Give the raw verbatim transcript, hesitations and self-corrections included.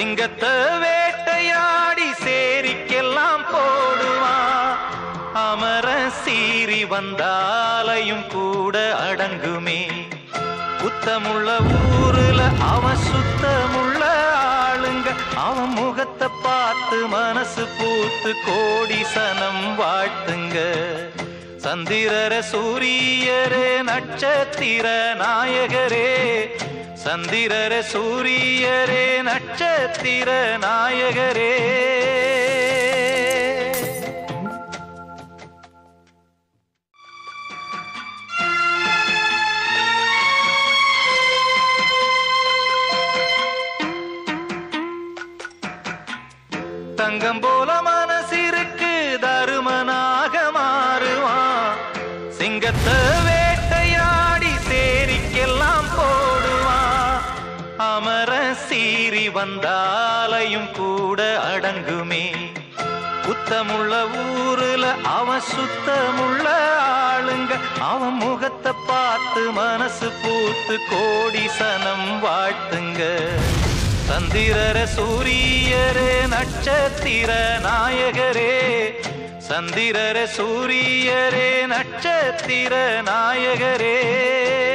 சிங்கத்தை வேட்டையாடி சேரிக்கெல்லாம் போடுவான். அமர சீறி வந்தாலையும் கூட அடங்குமே. குத்தமுள்ள ஊருல அவன் சுத்தமுள்ள ஆளுங்க. அவன் முகத்தை பார்த்து மனசு பூத்து கோடி சனம் வாழ்த்துங்க. சந்திரர சூரியரே நட்சத்திர நாயகரே, சந்திரர சூரியரே நட்சத்திர நாயகரே. தங்கம் போல மனசிற்கு தருமனாக மாறுவான். சிங்கத்தை வேட்டையாடி சேரிக்கெல்லாம் போடுவான். அமர சீறி வந்தாலையும் கூட அடங்குமே. குத்தமுள்ள ஊருல அவன் சுத்தமுள்ள ஆளுங்க. அவன் முகத்தை பார்த்து மனசு பூத்து கோடி சனம் வாழ்த்துங்க. சந்திரர சூரியரே நட்சத்திர நாயகரே, சந்திரர சூரியரே நட்சத்திர நாயகரே.